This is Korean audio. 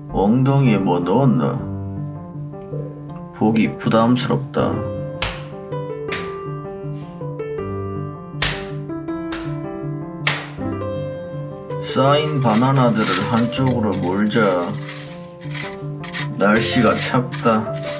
엉덩이에 뭐 넣었나? 보기 부담스럽다. 쌓인 바나나들을 한쪽으로 몰자. 날씨가 찹다.